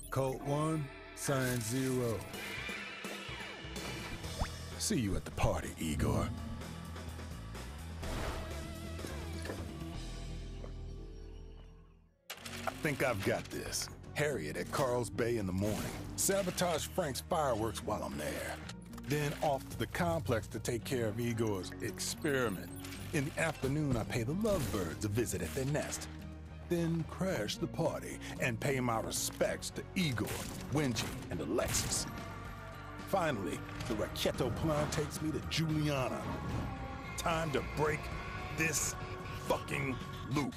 Cult 1, Sign 0. See you at the party, Igor. I think I've got this. Harriet at Carl's Bay in the morning. Sabotage Frank's fireworks while I'm there. Then off to the complex to take care of Igor's experiment. In the afternoon, I pay the lovebirds a visit at their nest. Then crash the party and pay my respects to Igor, Wenji, and Alexis. Finally, the Raquetto plan takes me to Juliana. Time to break this fucking loop.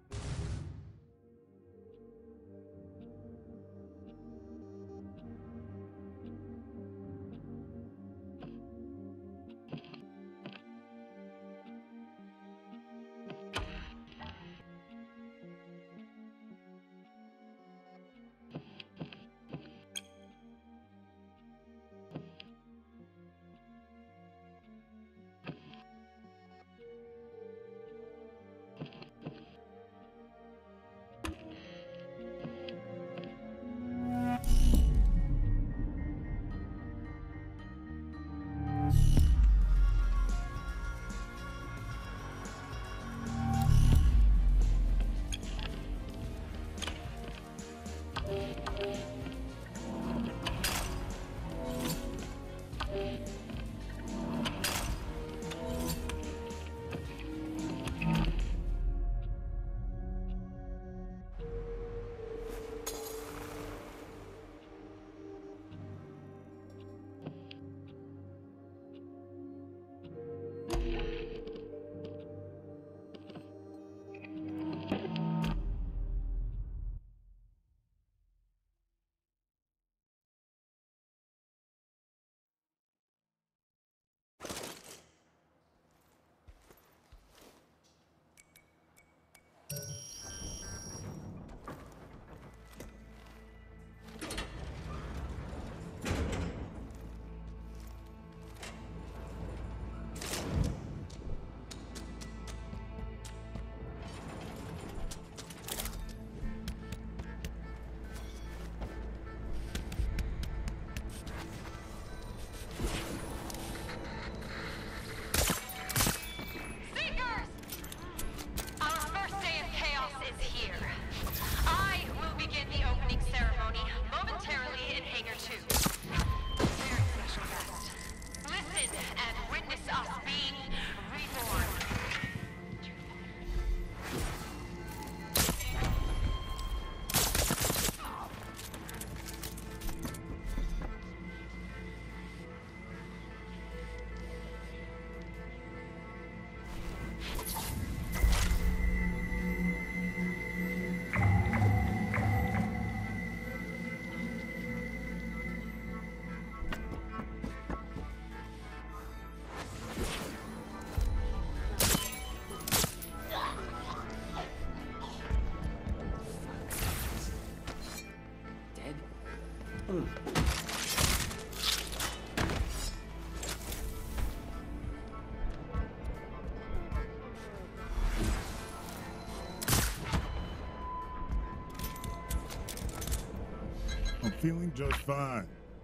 I'm feeling just fine.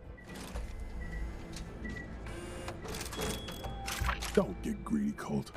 Don't get greedy, Colt.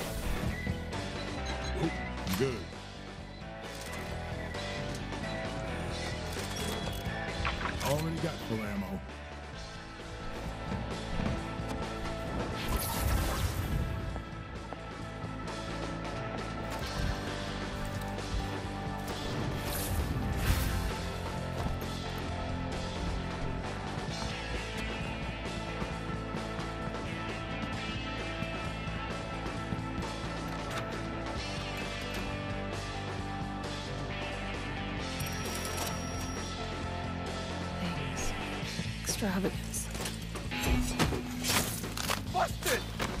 Good. extravagance. Busted!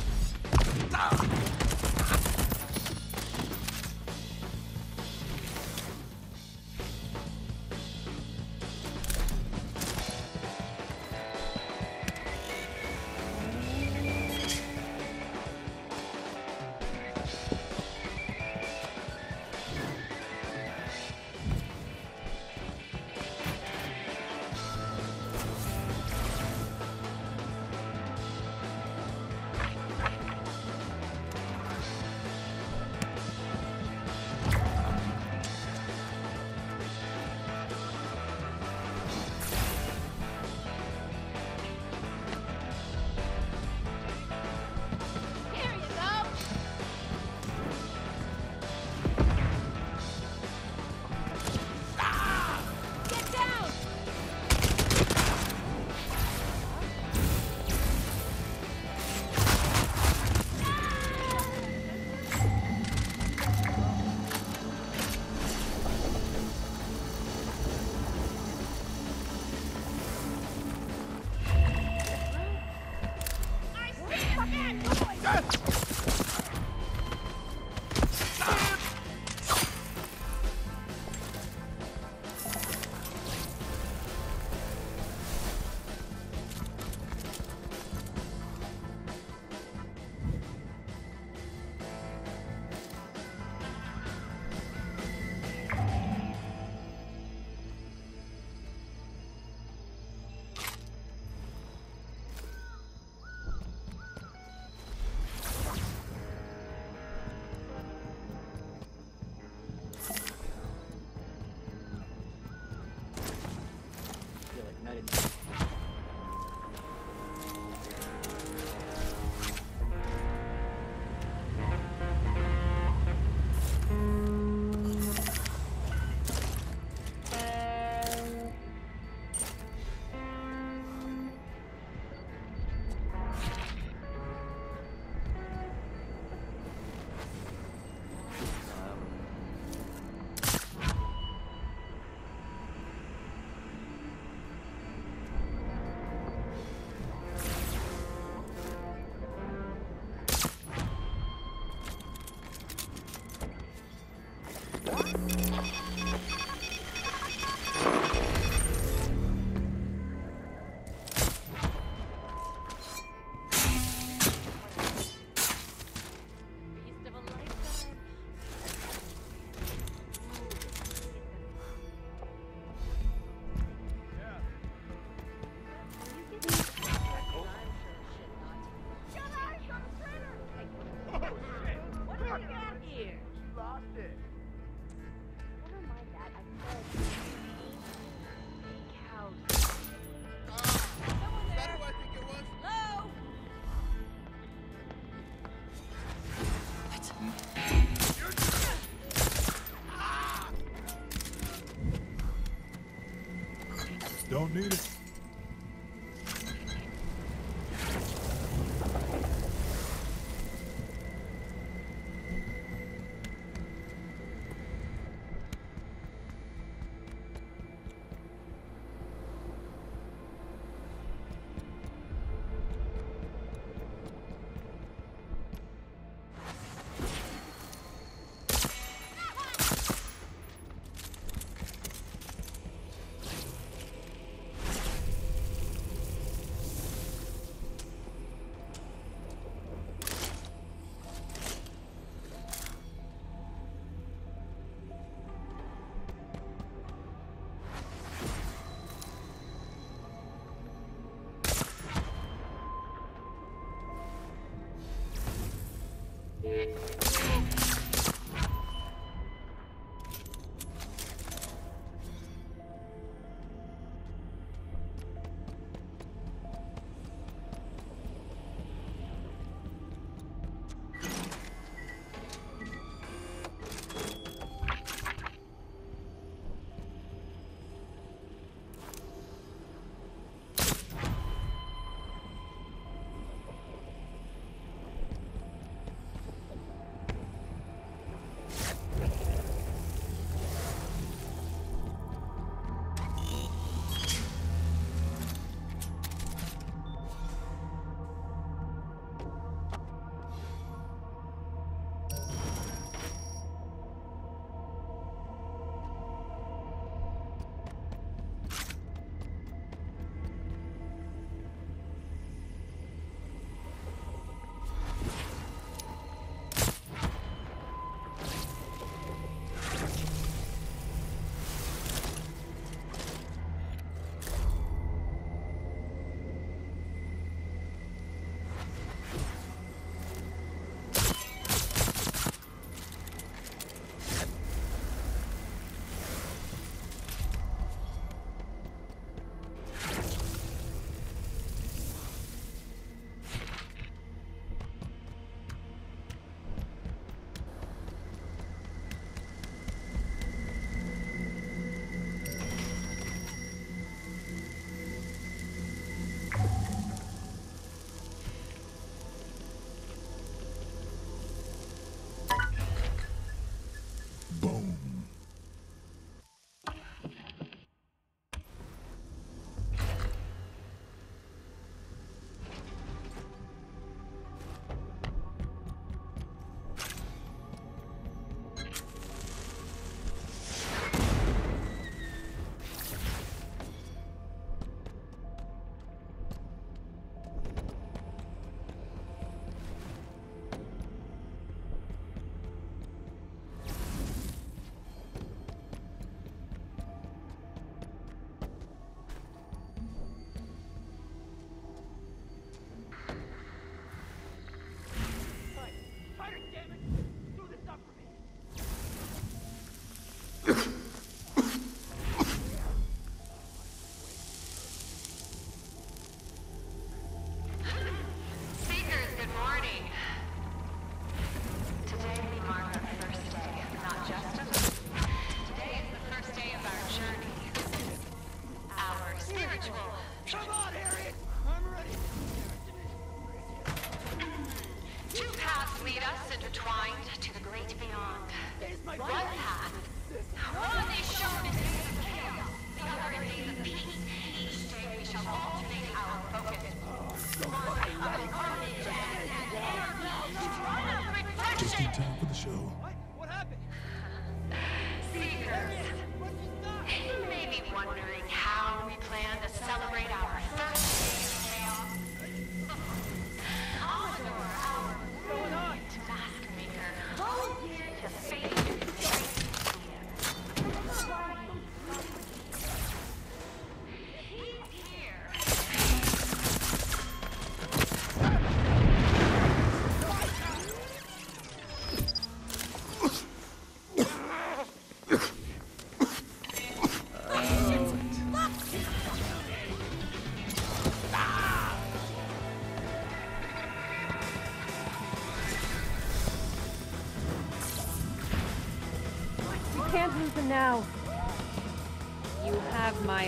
Don't need it. intertwined to the great beyond. One path, one is shown in days of chaos, the other in days of peace. Each day we shall alternate our focus. One of carnage and one of reflection. Just in time for the show. What happened? Seekers, you may be wondering how we plan to celebrate our first day of chaos. Commodore, our brilliant mask maker, volunteered to fade and trace He's here. You can't lose them now. You have my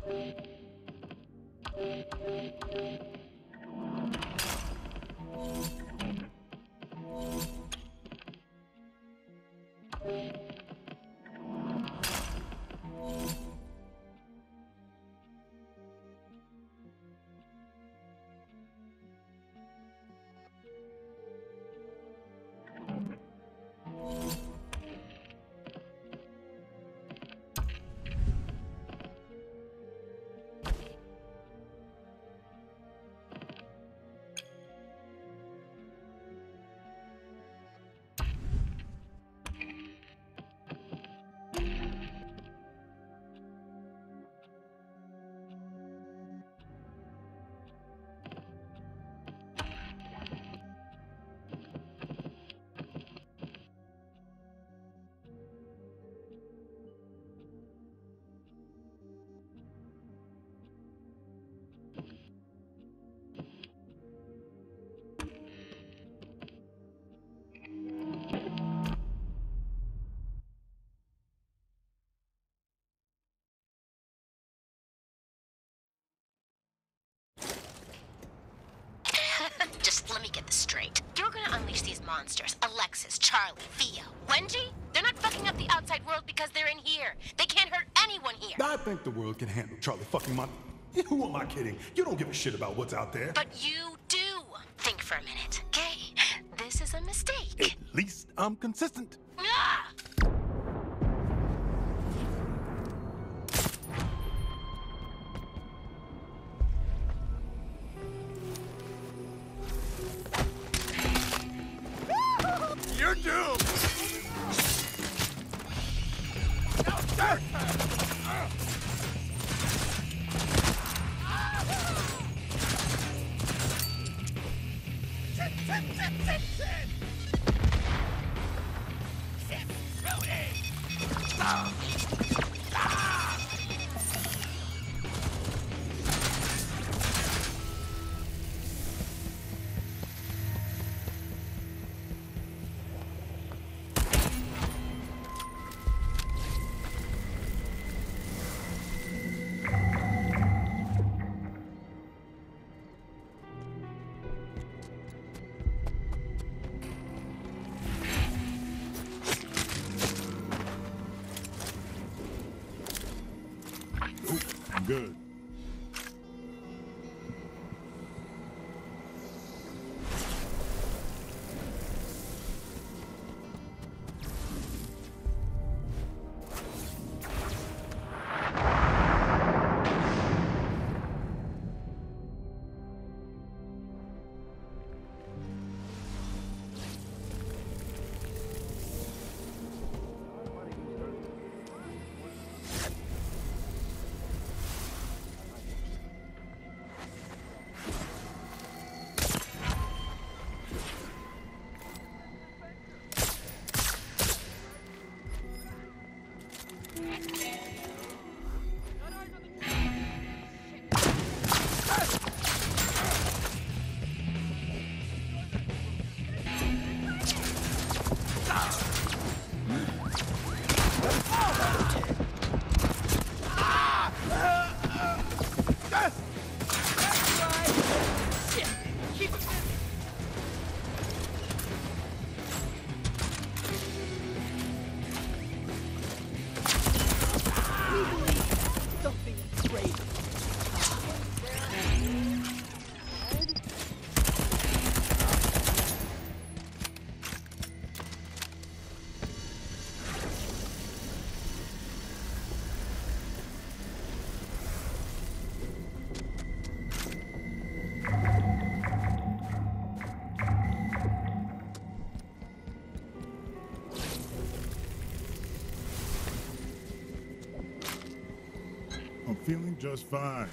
Just let me get this straight. You're gonna unleash these monsters. Alexis, Charlie, Theo, Wendy? They're not fucking up the outside world because they're in here. They can't hurt anyone here. I think the world can handle Charlie fucking my... Who am I kidding? You don't give a shit about what's out there. But you do. Think for a minute, okay? This is a mistake. At least I'm consistent. Ah! You're doomed! Good. I'm feeling just fine.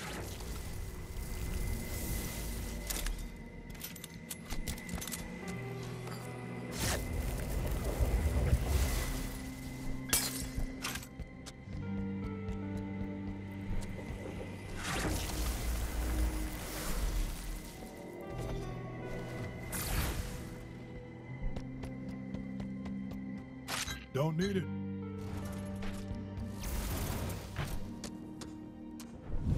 Don't need it.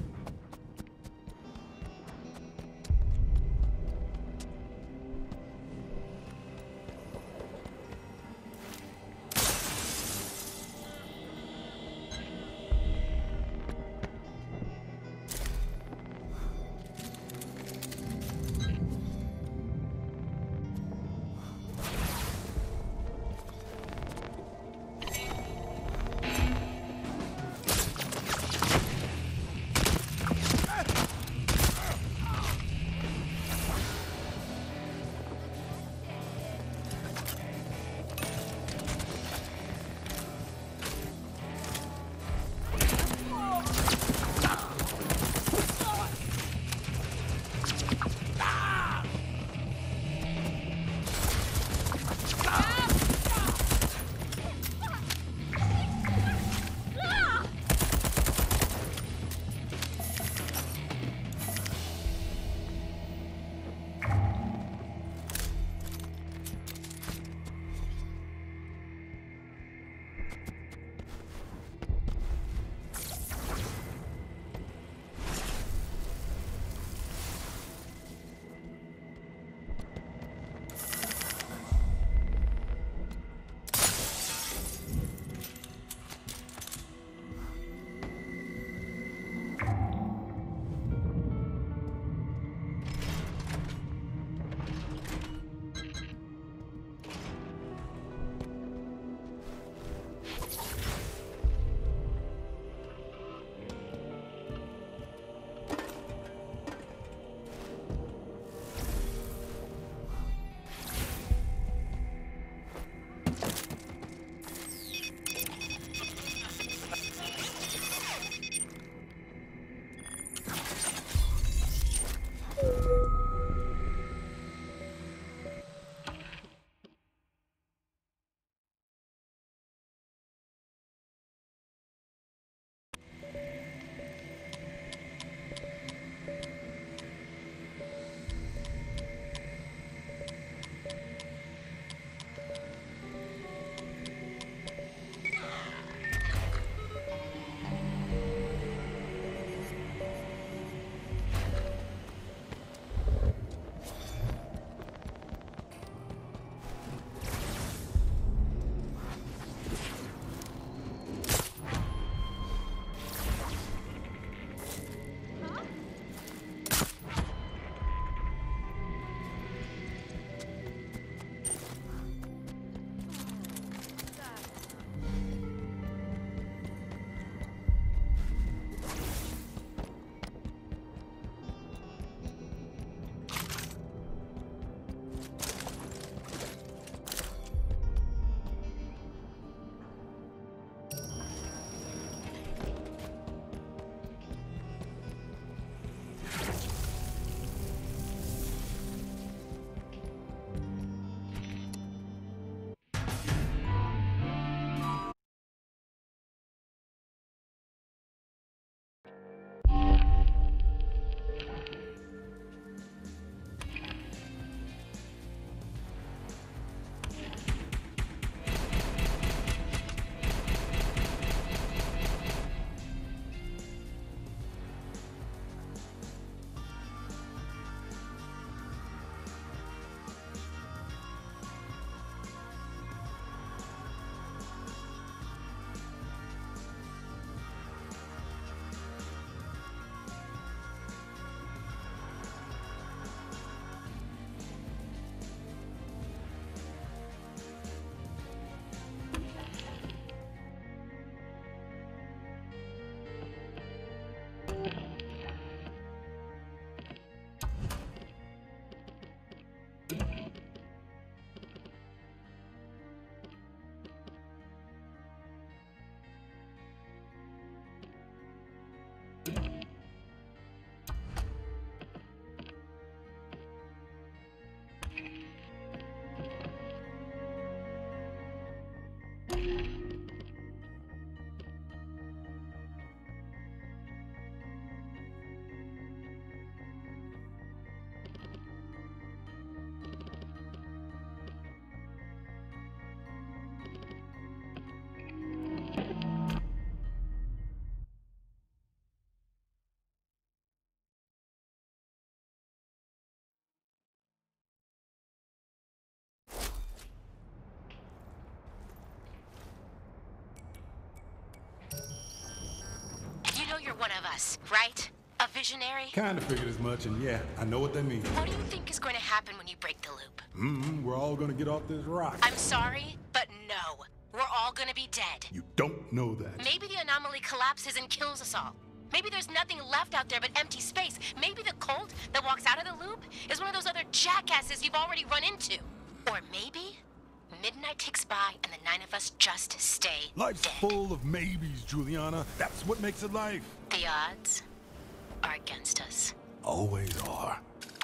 us, right? A visionary? Kinda figured as much, and yeah, I know what that means. What do you think is going to happen when you break the loop? We're all gonna get off this rock. I'm sorry, but no. We're all gonna be dead. You don't know that. Maybe the anomaly collapses and kills us all. Maybe there's nothing left out there but empty space. Maybe the cult that walks out of the loop is one of those other jackasses you've already run into. Or maybe midnight ticks by and the 9 of us just stay Life's dead. full of maybes, Juliana. That's what makes it life. The odds are against us. Always are.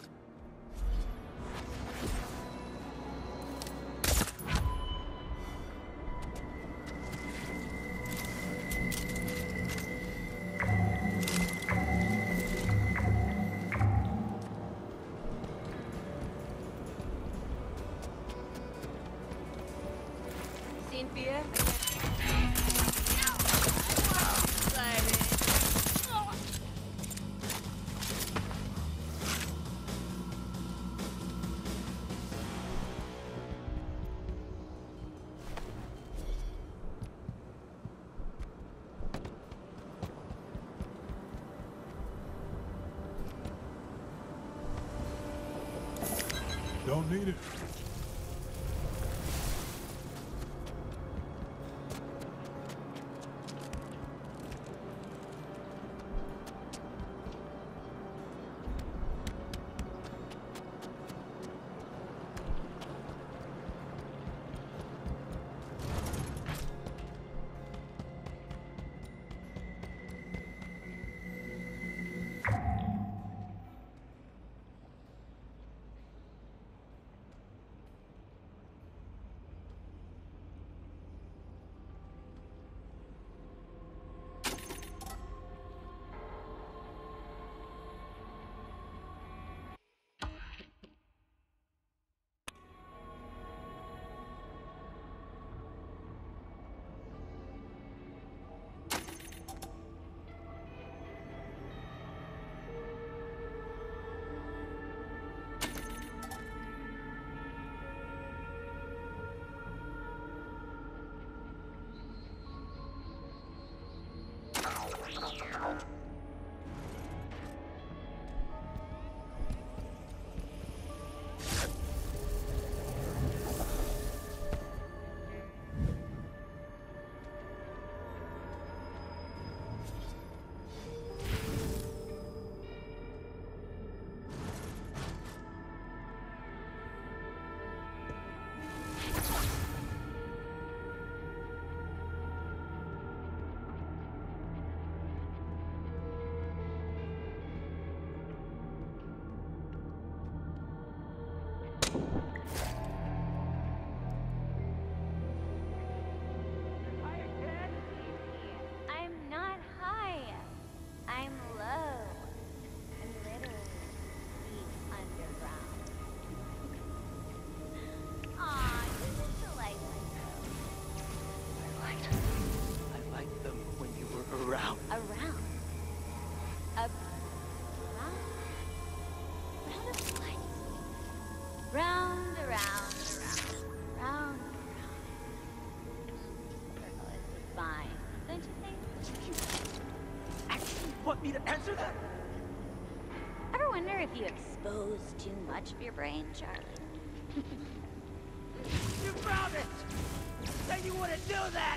Cynthia? Don't need it. I'm not high. I'm low. I'm literally deep underground. Aw, you're just delightful. I liked them when you were around. Around. Around? Round of what? Round, around, around. Round, around. Circle is fine, don't you think? Actually want me to answer that? Ever wonder if you expose too much of your brain, Charlie? You found it! Said you wouldn't do that!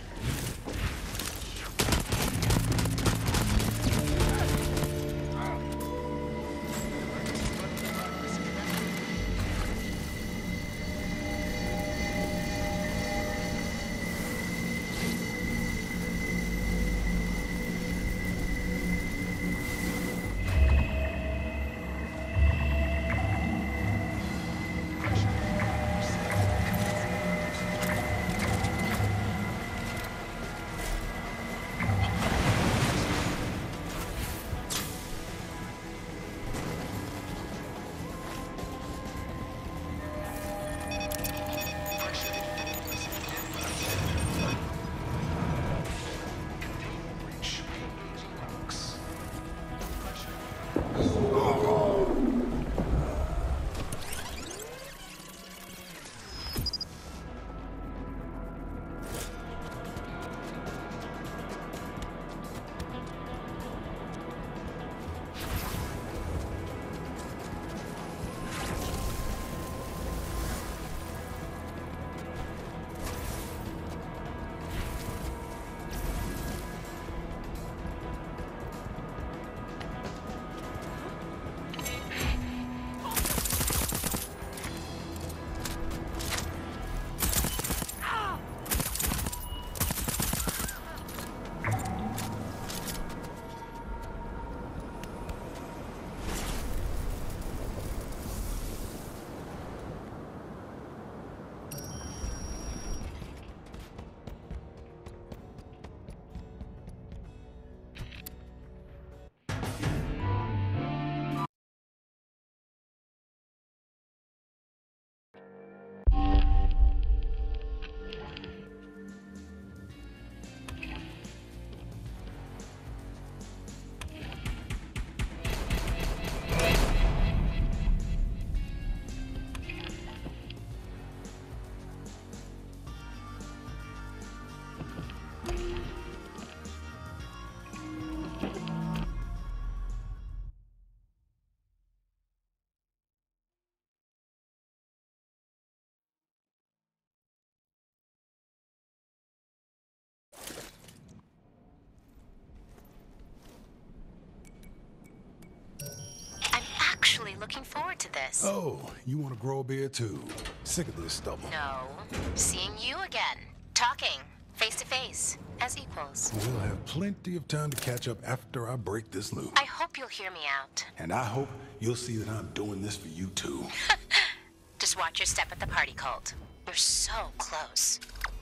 to this. Oh, you want to grow a beard too? Sick of this stubble. No. Seeing you again. Talking. Face to face. As equals. We'll have plenty of time to catch up after I break this loop. I hope you'll hear me out. And I hope you'll see that I'm doing this for you too. Just watch your step at the party, Colt. You're so close.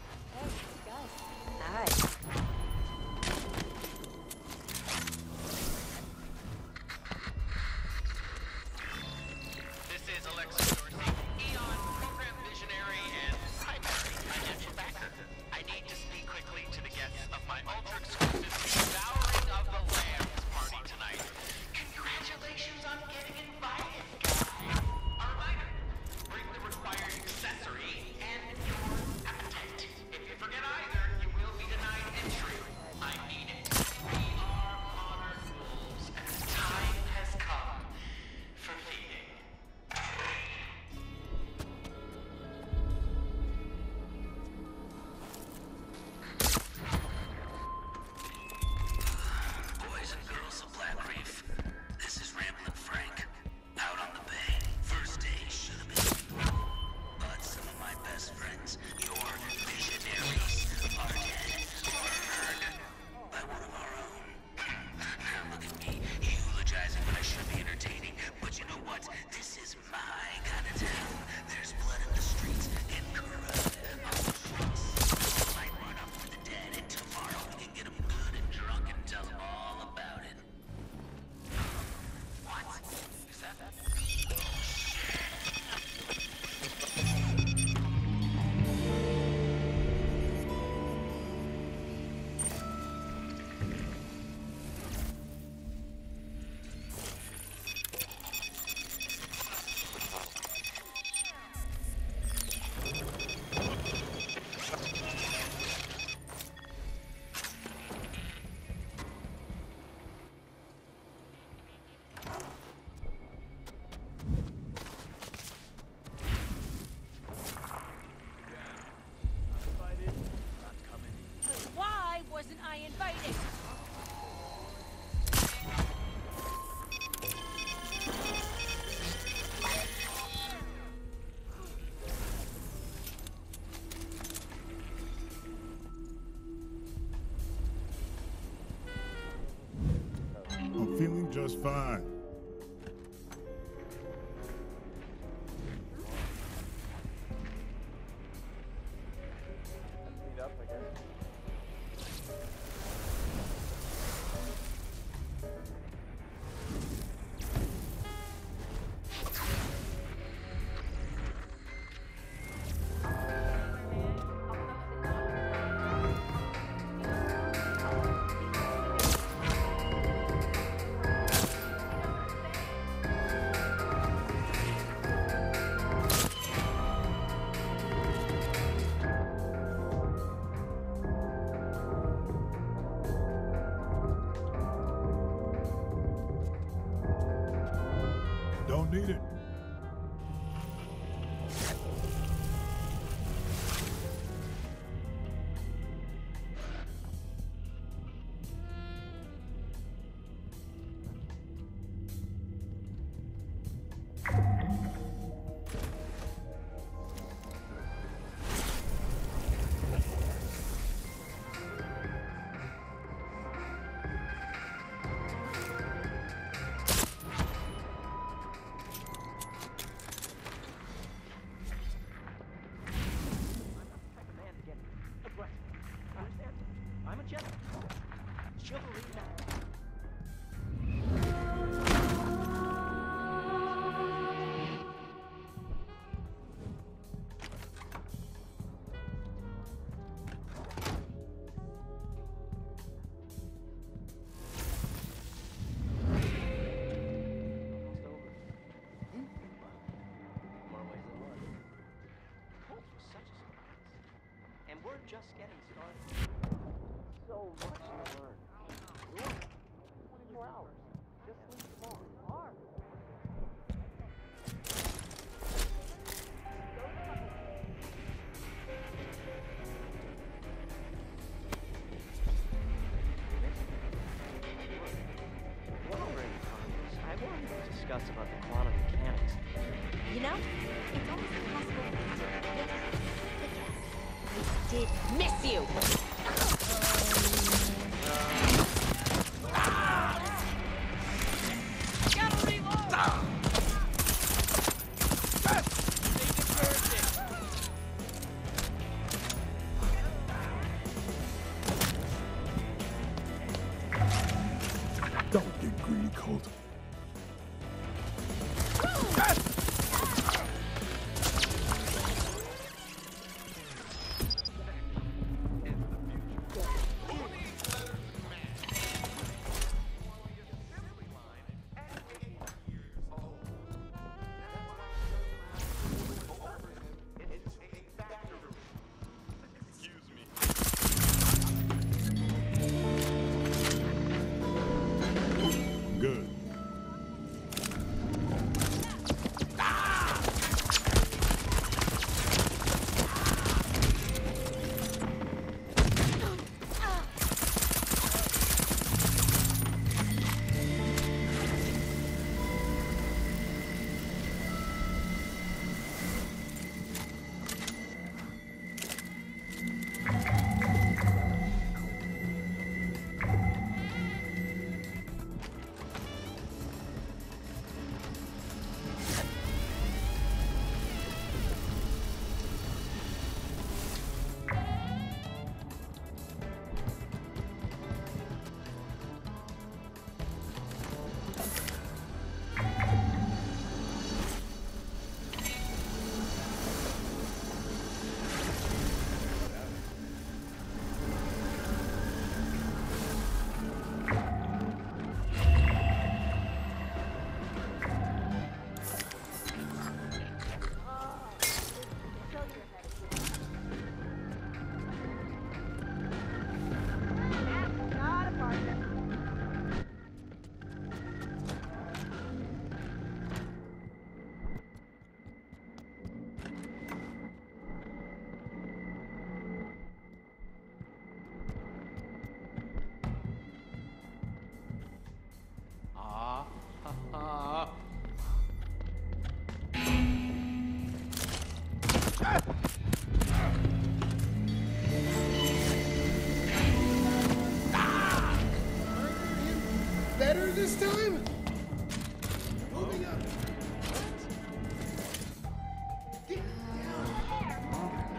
Alright. This is Alexa Dorsey, Eon program visionary and primary financial backer. I need to speak quickly to the guests of my ultra-exclusive Devouring of the Lambs party tonight. Congratulations on getting invited, guys. A reminder, bring the required accessory and your appetite. If you forget either, you will be denied entry. I need it. We are modern wolves, and the time has come for feeding. Boys and girls of Black Reef, this is Ramblin' Frank, out on the bay. First day should have been, but some of my best friends, your visionaries, are dead or murdered by one of our own. Now look at me, eulogizing when I should be entertaining, but you know what? This is my kind of town. There's blood in the streets and corrupt on the streets. Might run up with the dead, and tomorrow we can get them good and drunk and tell them all about it. What? Is that? Why wasn't I invited? I'm feeling just fine. Don't need it. I'm a gentleman. Chivalry now. We're just getting started. So much to learn. 24 hours. Just sleep tomorrow. Hard. I wanted to discuss about the quantum mechanics. You know, it's almost impossible for me to forget the cat. I did miss you! Gotta reload! Don't get greedy, Colt. Good. Better this time? Moving up. Get down.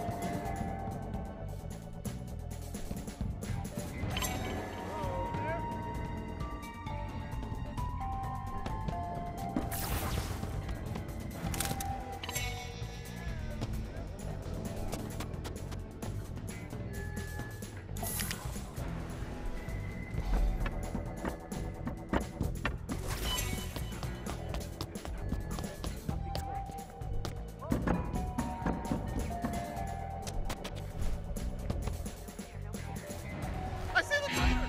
I see the traitor!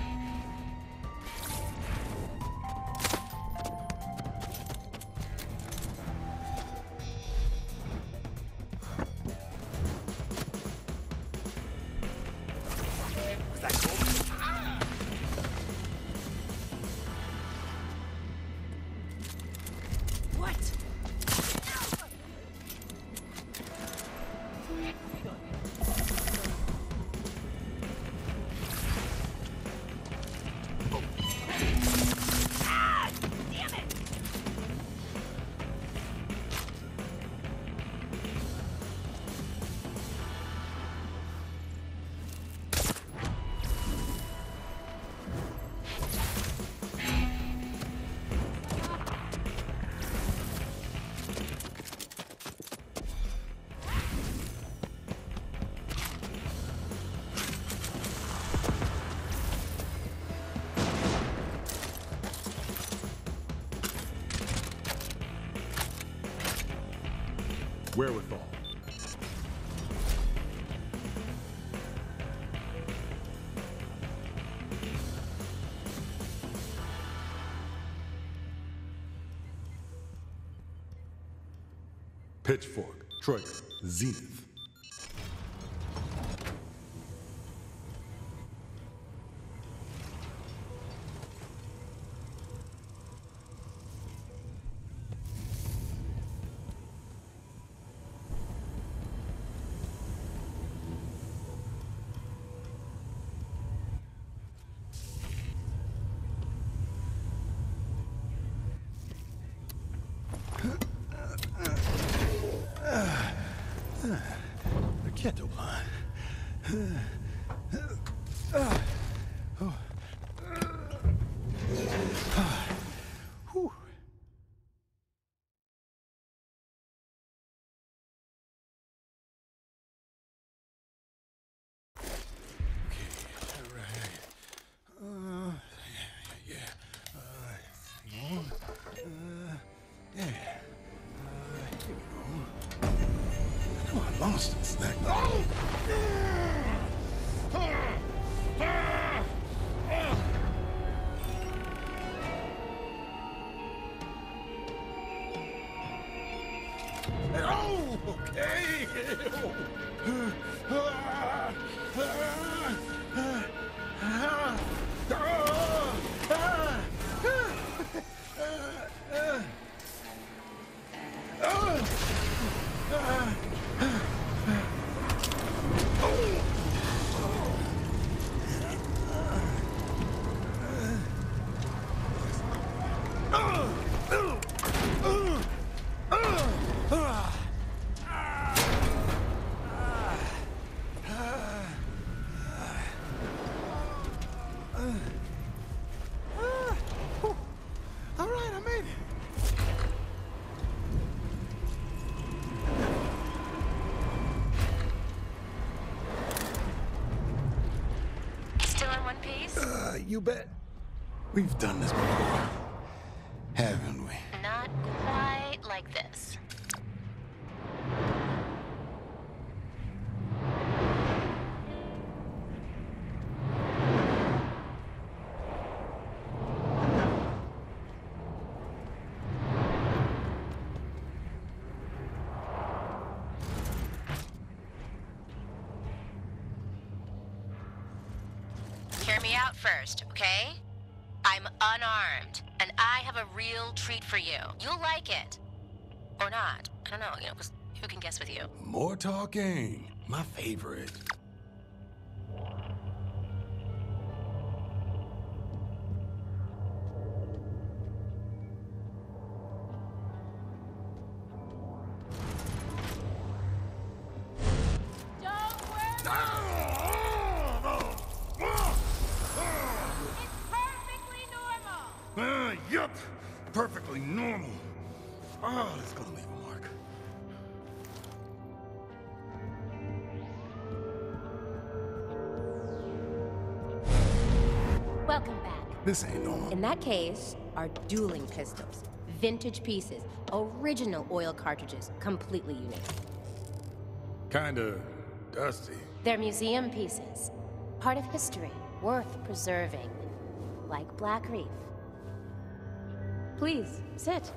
Was that cool? What? Damn it! Wherewithal. Pitchfork, Troika, Zenith. Get the line. Whew. Lost this thing. Oh, okay. All right, I made it. Still in one piece? You bet. We've done this before, haven't we? Not quite like this. Hear me out first, okay? I'm unarmed, and I have a real treat for you. You'll like it. Or not. I don't know, 'cause who can guess with you? More talking. My favorite. Yup, perfectly normal. Oh, that's gonna leave a mark. Welcome back. This ain't normal. In that case, are dueling pistols. Vintage pieces, original oil cartridges, completely unique. Kinda dusty. They're museum pieces, part of history, worth preserving, like Black Reef. Please, sit.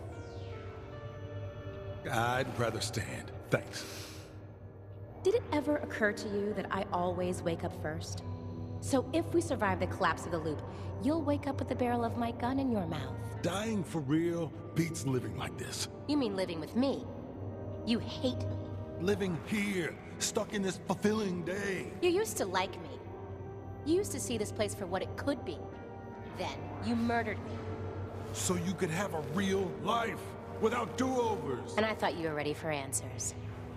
I'd rather stand. Thanks. Did it ever occur to you that I always wake up first? So if we survive the collapse of the loop, you'll wake up with the barrel of my gun in your mouth. Dying for real beats living like this. You mean living with me? You hate me. Living here, stuck in this fulfilling day. You used to like me. You used to see this place for what it could be. Then you murdered me. So you could have a real life without do-overs. And I thought you were ready for answers.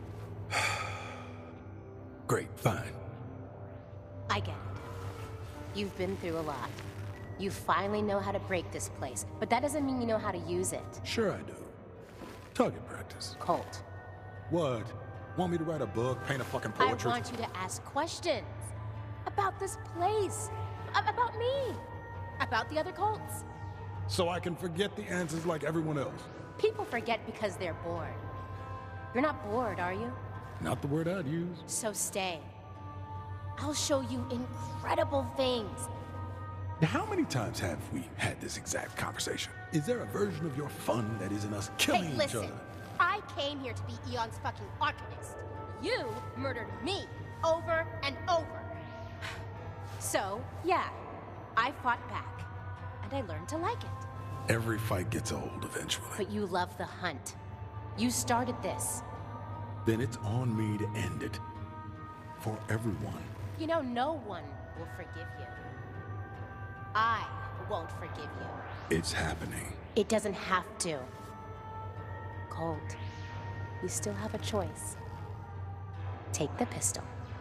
Great, fine. I get it. You've been through a lot. You finally know how to break this place, but that doesn't mean you know how to use it. Sure I do. Target practice. Colt. What? Want me to write a book, paint a fucking portrait? I want you to ask questions. About this place. About me. About the other Colts. So I can forget the answers like everyone else. People forget because they're bored. You're not bored, are you? Not the word I'd use. So stay. I'll show you incredible things. How many times have we had this exact conversation? Is there a version of your fun that isn't us killing Hey, each listen. other? I came here to be Eon's fucking archivist. You murdered me over and over. So, yeah, I fought back. And I learned to like it. Every fight gets old eventually. But you love the hunt. You started this. Then it's on me to end it. For everyone. You know, no one will forgive you. I won't forgive you. It's happening. It doesn't have to. Colt, you still have a choice. Take the pistol.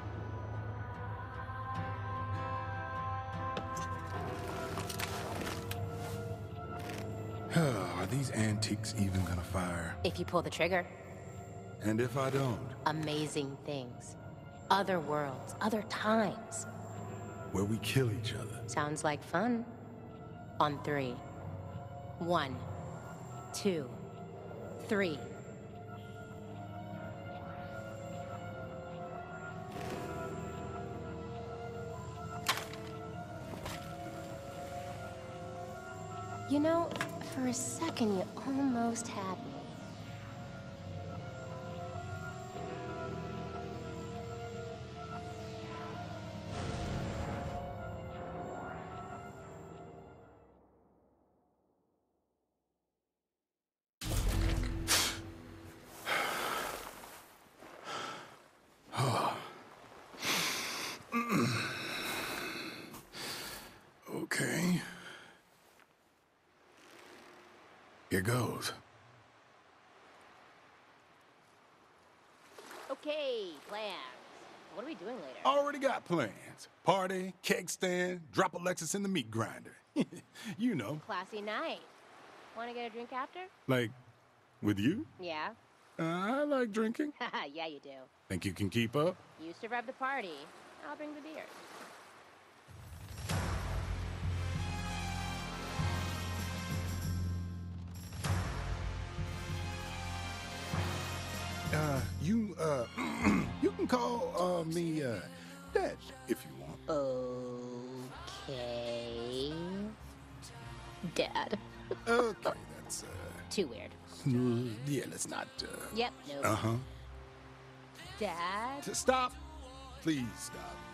Are these antiques even gonna fire? If you pull the trigger. And if I don't? Amazing things. Other worlds, other times. Where we kill each other. Sounds like fun. On 3. 1, 2, 3. You know, for a second you almost had me. Okay. Here goes. Okay, plans. What are we doing later? Already got plans. Party, cake stand, drop Alexis in the meat grinder. You know. Classy night. Want to get a drink after? Like, with you? Yeah. I like drinking. Yeah, you do. Think you can keep up? You survive the party. I'll bring the beer. You can call, me, Dad, if you want. Okay. Dad. Okay, that's, Too weird. yeah, let's not, Yep, nope. Uh-huh. Dad? Stop. Please stop.